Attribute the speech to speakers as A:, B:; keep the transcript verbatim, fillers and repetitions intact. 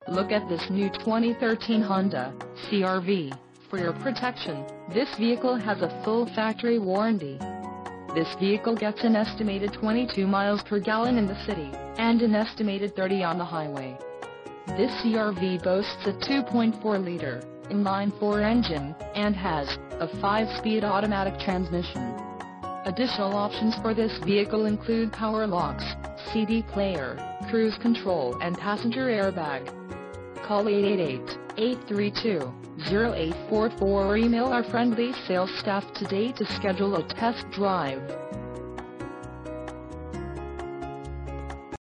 A: Look at this new twenty thirteen Honda C R V. For your protection, this vehicle has a full factory warranty. This vehicle gets an estimated twenty-two miles per gallon in the city, and an estimated thirty on the highway. This C R V boasts a two point four liter inline-four engine, and has a five-speed automatic transmission. Additional options for this vehicle include power locks, C D player, cruise control and passenger airbag. Call eight eight eight, eight three two, zero eight four four or email our friendly sales staff today to schedule a test drive.